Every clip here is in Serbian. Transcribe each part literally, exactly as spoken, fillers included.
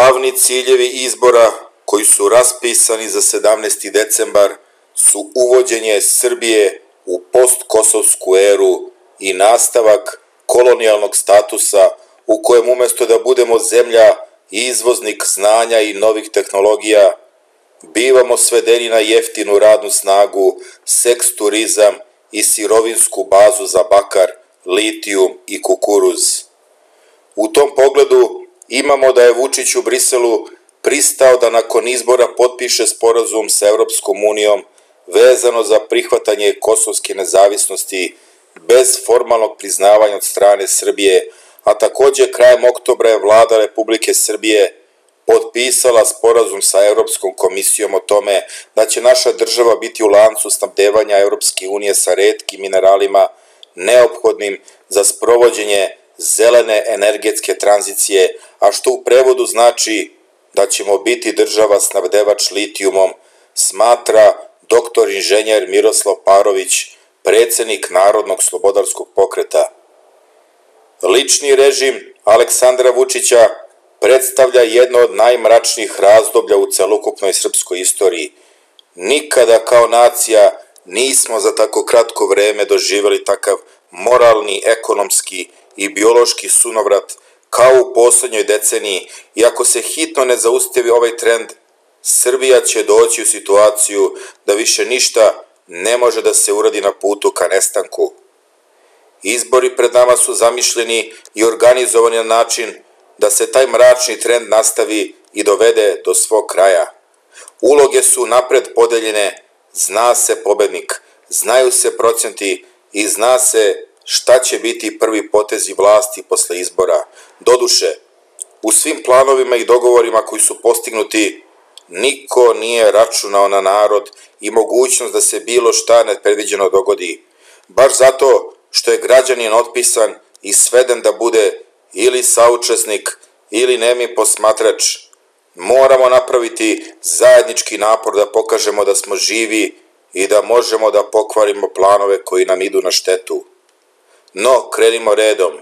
Glavni ciljevi izbora koji su raspisani za sedamnaesti decembar su uvođenje Srbije u postkosovsku eru i nastavak kolonijalnog statusa u kojem umjesto da budemo zemlja i izvoznik znanja i novih tehnologija, bivamo svedeni na jeftinu radnu snagu, seks turizam i sirovinsku bazu za bakar, litijum i kukuruz. U tom pogledu imamo da je Vučić u Briselu pristao da nakon izbora potpiše sporazum sa Europskom unijom vezano za prihvatanje kosovske nezavisnosti bez formalnog priznavanja od strane Srbije, a također krajem oktobra je vlada Republike Srbije potpisala sporazum sa Europskom komisijom o tome da će naša država biti u lancu snabdevanja Europske unije sa retkim mineralima neophodnim za sprovođenje zelene energetske tranzicije, a što u prevodu znači da ćemo biti država snabdevač litijumom, smatra doktor inženjer Miroslav Parović, predsjednik Narodnog slobodarskog pokreta. Lični režim Aleksandra Vučića predstavlja jedno od najmračnijih razdoblja u celokupnoj srpskoj istoriji. Nikada kao nacija nismo za tako kratko vreme doživjeli takav moralni, ekonomski i biološki sunovrat kao u posljednjoj deceniji i ako se hitno ne zaustavi ovaj trend, Srbija će doći u situaciju da više ništa ne može da se uradi na putu ka nestanku. Izbori pred nama su zamišljeni i organizovani na način da se taj mračni trend nastavi i dovede do svog kraja. Uloge su napred podeljene, zna se pobednik, znaju se procenti i zna se šta će biti prvi potezi vlasti posle izbora. Doduše, u svim planovima i dogovorima koji su postignuti, niko nije računao na narod i mogućnost da se bilo šta nepredviđeno dogodi. Baš zato što je građanin otpisan i sveden da bude ili saučesnik ili nemi posmatrač, moramo napraviti zajednički napor da pokažemo da smo živi i da možemo da pokvarimo planove koji nam idu na štetu. No, krenimo redom.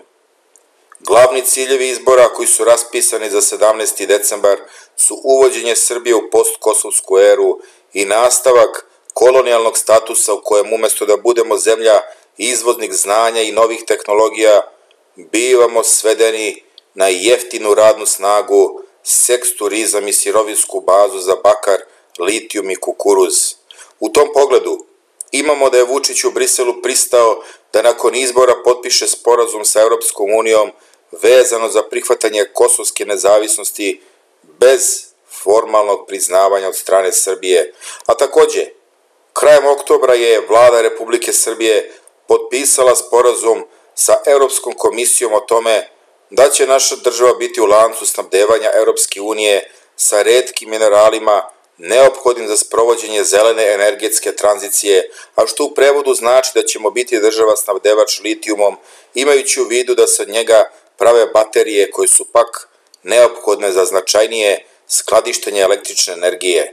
Glavni ciljevi izbora koji su raspisani za sedamnaesti decembar su uvođenje Srbije u postkosovsku eru i nastavak kolonijalnog statusa u kojem umjesto da budemo zemlja izvoznik znanja i novih tehnologija, bivamo svedeni na jeftinu radnu snagu, seks turizam i sirovinsku bazu za bakar, litijum i kukuruz. U tom pogledu imamo da je Vučić u Briselu pristao da nakon izbora potpiše sporazum sa Europskom unijom vezano za prihvatanje kosovske nezavisnosti bez formalnog priznavanja od strane Srbije. A također, krajem oktobra je vlada Republike Srbije potpisala sporazum sa Europskom komisijom o tome da će naša država biti u lancu snabdevanja Europske unije sa retkim mineralima neophodnim za sprovođenje zelene energetske tranzicije, a što u prevodu znači da ćemo biti država snabdevač litijumom, imajući u vidu da se od njega prave baterije koje su pak neophodne za značajnije skladištenje električne energije.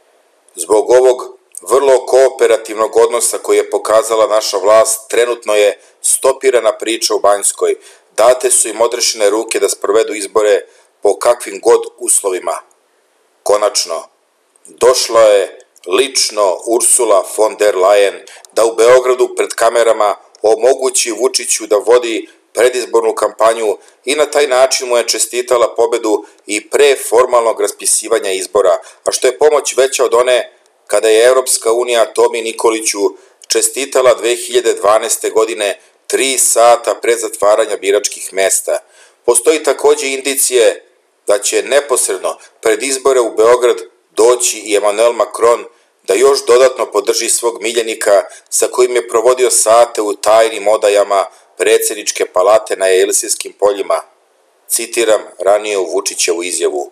Zbog ovog vrlo kooperativnog odnosa koji je pokazala naša vlast, trenutno je stopirana priča u Banjskoj, date su im odrešene ruke da sprovedu izbore po kakvim god uslovima. Konačno, došla je lično Ursula von der Leyen da u Beogradu pred kamerama omogući Vučiću da vodi predizbornu kampanju i na taj način mu je čestitala pobedu i pre formalnog raspisivanja izbora, a što je pomoć veća od one kada je Europska unija Tomi Nikoliću čestitala dve hiljade dvanaeste. godine tri sata pre zatvaranja biračkih mesta. Postoji također indicije da će neposredno pred izbore u Beograd doći i Emmanuel Macron da još dodatno podrži svog miljenika sa kojim je provodio sate u tajnim odajama predsjedničke palate na Jelisejskim poljima. Citiram ranije u Vučićevu izjavu.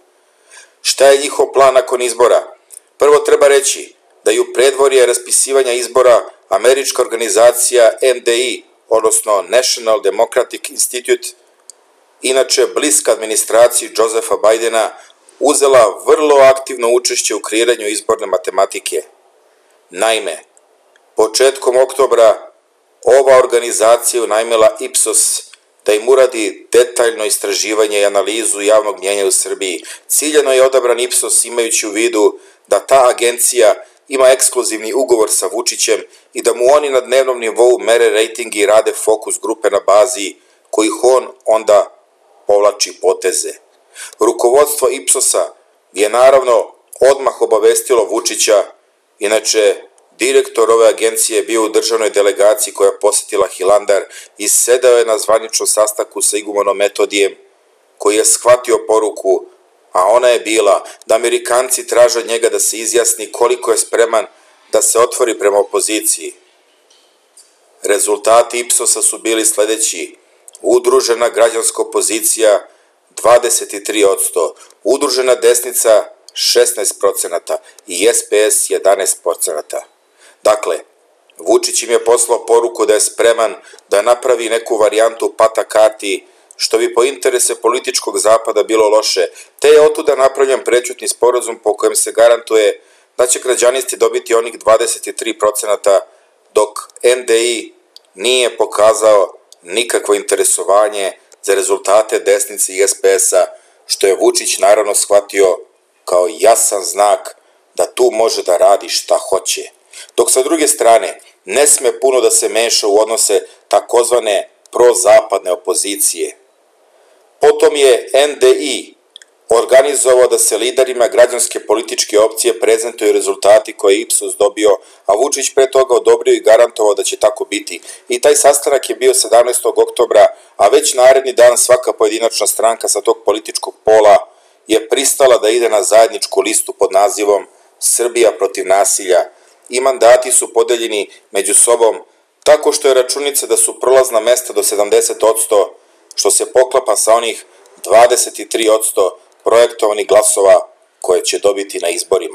Šta je njihov plan nakon izbora? Prvo treba reći da je u predvorje raspisivanja izbora američka organizacija N D I, odnosno National Democratic Institute, inače bliska administraciji Josepha Bidena, uzela vrlo aktivno učešće u kreiranju izborne matematike. Naime, početkom oktobra ova organizacija je unajmila Ipsos da im uradi detaljno istraživanje i analizu javnog mnjenja u Srbiji. Ciljano je odabran Ipsos imajući u vidu da ta agencija ima ekskluzivni ugovor sa Vučićem i da mu oni na dnevnom nivou mere rejting i rade fokus grupe na bazi kojih on onda povlači poteze. Rukovodstvo Ipsosa je naravno odmah obavestilo Vučića, inače direktor ove agencije je bio u državnoj delegaciji koja je posjetila Hilandar i sedao je na zvaničnom sastanku sa igumanom Metodijem, koji je shvatio poruku, a ona je bila da Amerikanci traže od njega da se izjasni koliko je spreman da se otvori prema opoziciji. Rezultati Ipsosa su bili sledeći: udružena građanska opozicija dvadeset tri posto, udružena desnica šesnaest procenata i S P S jedanaest procenata. Dakle, Vučić im je poslao poruku da je spreman da napravi neku varijantu pata karti, što bi po interese političkog zapada bilo loše, te je otuda napravljen prećutni sporazum po kojem se garantuje da će građanisti dobiti onih dvadeset tri procenata, dok N D I nije pokazao nikakvo interesovanje za rezultate desnice i S P S-a, što je Vučić naravno shvatio kao jasan znak da tu može da radi šta hoće. Dok sa druge strane ne sme puno da se meša u odnose takozvane prozapadne opozicije. Potom je N D I organizovao da se liderima građanske političke opcije prezentuju rezultati koje je Ipsos dobio, a Vučić pre toga odobrio i garantovao da će tako biti. I taj sastanak je bio sedamnaestog oktobra, a već naredni dan svaka pojedinačna stranka sa tog političkog pola je pristala da ide na zajedničku listu pod nazivom Srbija protiv nasilja i mandati su podeljeni među sobom tako što je računica da su prolazna mesta do sedamdeset posto, što se poklapa sa onih dvadeset tri posto projektovanih glasova koje će dobiti na izborima.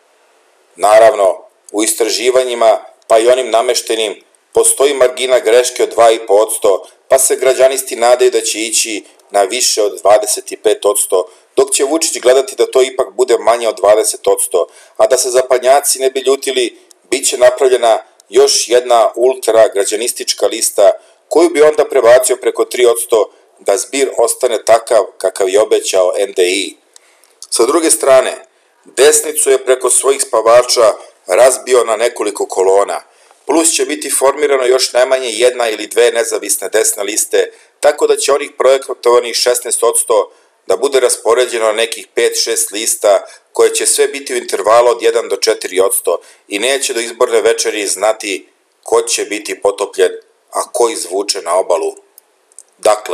Naravno, u istraživanjima, pa i onim nameštenim, postoji margina greške od dva i po posto, pa se građanisti nadaju da će ići na više od dvadeset pet posto, dok će Vučić gledati da to ipak bude manje od dvadeset posto, a da se zapadnjaci ne bi ljutili, bit će napravljena još jedna ultra građanistička lista koju bi onda prebacio preko tri posto da zbir ostane takav kakav je obećao N D I. Sa druge strane, desnicu je preko svojih spavača razbio na nekoliko kolona, plus će biti formirano još najmanje jedna ili dve nezavisne desne liste, tako da će onih projektovanih šesnaest posto da bude raspoređeno na nekih pet šest lista koje će sve biti u intervalu od jedan do četiri posto i neće do izborne večeri znati ko će biti potopljen, a ko izvuče na obalu. Dakle,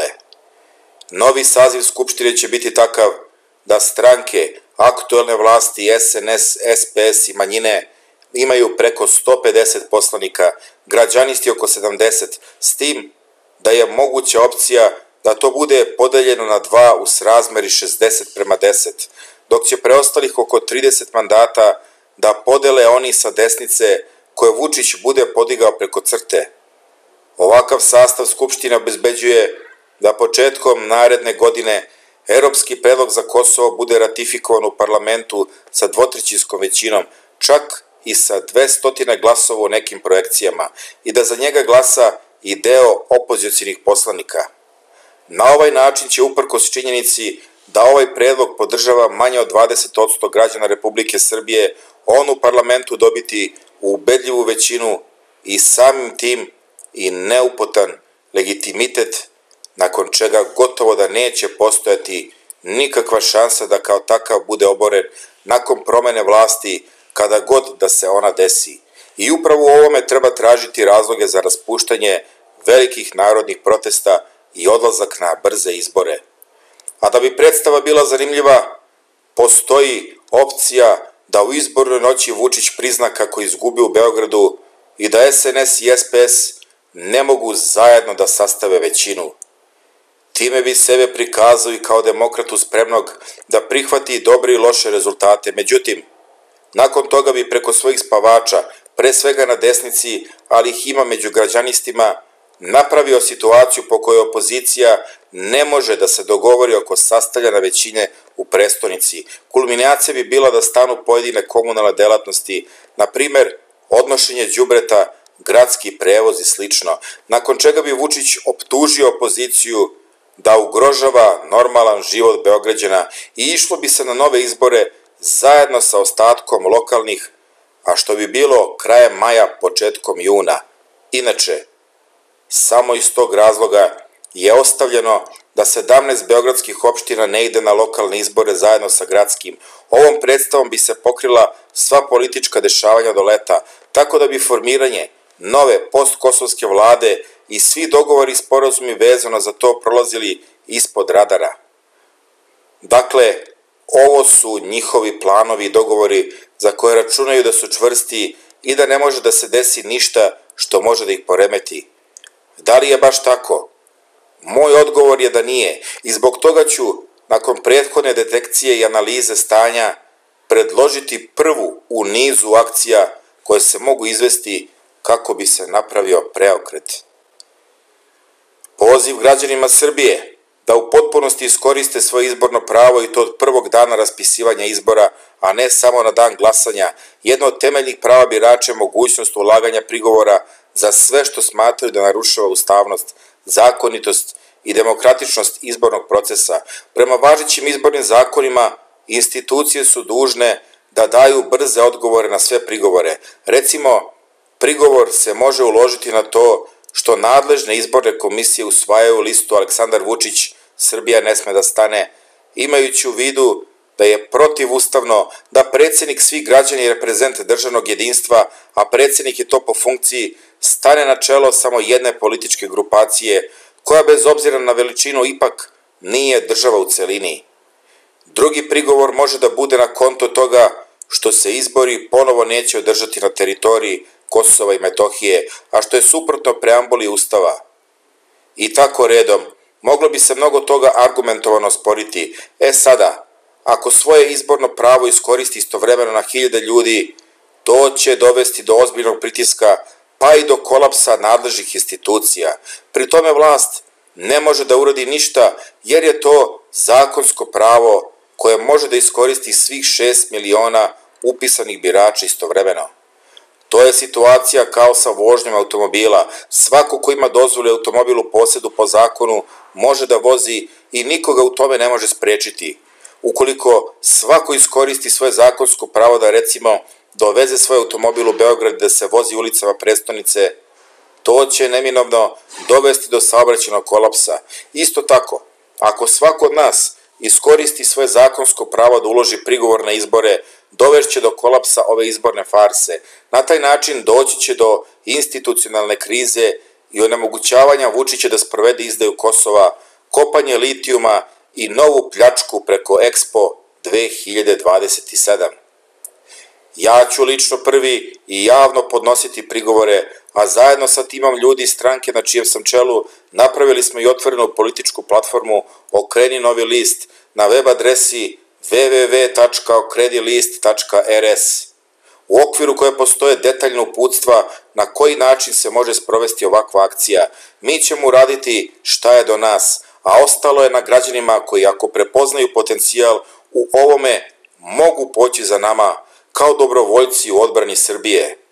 novi saziv Skupštine će biti takav da stranke aktuelne vlasti S N S, S P S i manjine imaju preko sto pedeset poslanika, građanisti oko sedamdeset, s tim da je moguća opcija da to bude podeljeno na dva u srazmeri šezdeset prema deset, dok će preostalih oko trideset mandata da podele oni sa desnice koje Vučić bude podigao preko crte. Ovakav sastav Skupštine obezbeđuje da početkom naredne godine evropski predlog za Kosovo bude ratifikovan u parlamentu sa dvotrećinskom većinom, čak i sa dvesta glasova u nekim projekcijama, i da za njega glasa i deo opozicionih poslanika. Na ovaj način će, uprkos činjenici da ovaj predlog podržava manje od dvadeset posto građana Republike Srbije, on u parlamentu dobiti ubedljivu većinu i samim tim i neupotan legitimitet, nakon čega gotovo da neće postojati nikakva šansa da kao takav bude oboren nakon promene vlasti kada god da se ona desi. I upravo u ovome treba tražiti razloge za raspuštanje velikih narodnih protesta i odlazak na brze izbore. A da bi predstava bila zanimljiva, postoji opcija da u izbornoj noći Vučić prizna kako izgubi u Beogradu i da S N S i S P S ne mogu zajedno da sastave većinu. Time bi sebe prikazao i kao demokratu spremnog da prihvati dobre i loše rezultate. Međutim, nakon toga bi preko svojih spavača, pre svega na desnici, ali ih ima među građanistima, napravio situaciju po kojoj opozicija ne može da se dogovori oko sastavljanja većine u prestonici. Kulminacija bi bila da stanu pojedine komunalne delatnosti, na primer odnošenje đubreta gradski prevoz i slično, nakon čega bi Vučić optužio opoziciju da ugrožava normalan život Beograđana i išlo bi se na nove izbore zajedno sa ostatkom lokalnih, a što bi bilo krajem maja, početkom juna. Inače, samo iz tog razloga je ostavljeno da sedamnaest beogradskih opština ne ide na lokalne izbore zajedno sa gradskim. Ovom predstavom bi se pokrila sva politička dešavanja do leta, tako da bi formiranje nove postkosovske vlade i svi dogovori i sporazumi vezano za to prolazili ispod radara. Dakle, ovo su njihovi planovi i dogovori za koje računaju da su čvrsti i da ne može da se desi ništa što može da ih poremeti. Da li je baš tako? Moj odgovor je da nije i zbog toga ću, nakon prethodne detekcije i analize stanja, predložiti prvu u nizu akcija koje se mogu izvesti kako bi se napravio preokret. Poziv građanima Srbije da u potpunosti iskoriste svoje izborno pravo i to od prvog dana raspisivanja izbora, a ne samo na dan glasanja. Jedno od temeljnih prava birača je mogućnost ulaganja prigovora za sve što smatraju da narušava ustavnost, zakonitost i demokratičnost izbornog procesa. Prema važećim izbornim zakonima, institucije su dužne da daju brze odgovore na sve prigovore. Recimo, prigovor se može uložiti na to što nadležne izborne komisije usvajaju listu Aleksandar Vučić, Srbija ne sme da stane, imajući u vidu da je protivustavno da predsjednik svih građana i reprezent državnog jedinstva, a predsjednik je to po funkciji, stane na čelo samo jedne političke grupacije, koja bez obzira na veličinu ipak nije država u celini. Drugi prigovor može da bude na konto toga što se izbori ponovo neće održati na teritoriji Kosova i Metohije, a što je suprotno preambuli Ustava. I tako redom, moglo bi se mnogo toga argumentovano sporiti. E sada, ako svoje izborno pravo iskoristi istovremeno na hiljade ljudi, to će dovesti do ozbiljnog pritiska, pa i do kolapsa nadležnih institucija. Pri tome vlast ne može da uradi ništa, jer je to zakonsko pravo koje može da iskoristi svih šest miliona upisanih birača istovremeno. To je situacija kao sa vožnjom automobila. Svako ko ima dozvolu automobil u posedu po zakonu može da vozi i nikoga u tome ne može sprečiti. Ukoliko svako iskoristi svoje zakonsko pravo da recimo doveze svoj automobil u Beograd da se vozi ulicama prestonice, to će neminovno dovesti do saobraćajnog kolapsa. Isto tako, ako svako od nas iskoristi svoje zakonsko pravo da uloži prigovor na izbore, dovešće do kolapsa ove izborne farse. Na taj način doći će do institucionalne krize i onemogućavanja Vučića da sprovede izdaju Kosova, kopanje litijuma i novu pljačku preko Expo dve hiljade dvadeset sedam. Ja ću lično prvi i javno podnositi prigovore, a zajedno sa timom ljudi iz stranke na čijem sam čelu napravili smo i otvorenu političku platformu Okreni novi list na web adresi w w w tačka okreni list tačka r s, u okviru koje postoje detaljna uputstva na koji način se može sprovesti ovakva akcija. Mi ćemo uraditi šta je do nas, a ostalo je na građanima koji ako prepoznaju potencijal u ovome mogu poći za nama kao dobrovoljci u odbrani Srbije.